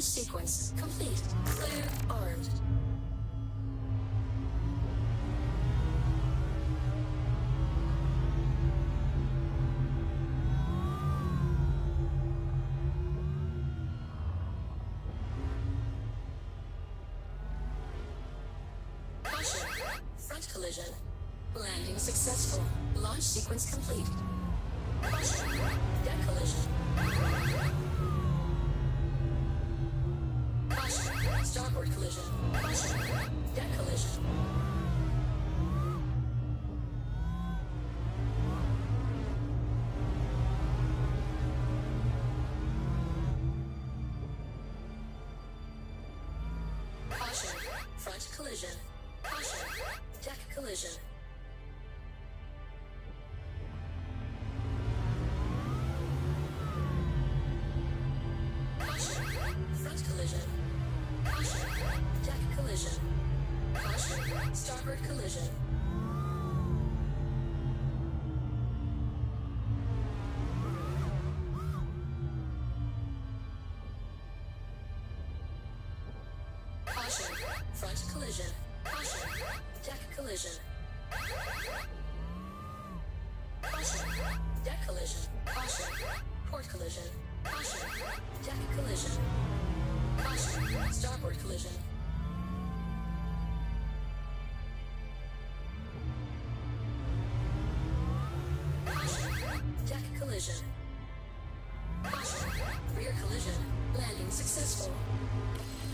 sequence complete. Clear armed. Caution. Front collision. Landing successful. Launch sequence complete. Caution. Deck collision. Caution. Starboard collision. Caution. Deck collision. Caution. Front collision. Caution. Deck collision. Caution. Front collision. Caution. Deck collision. Caution. Starboard collision. Caution. Front collision. Caution. Deck collision. Caution. Deck collision. Caution. Port collision. Caution. Deck collision. Caution. Starboard collision. Caution. Deck collision. Caution. Rear collision. Landing successful.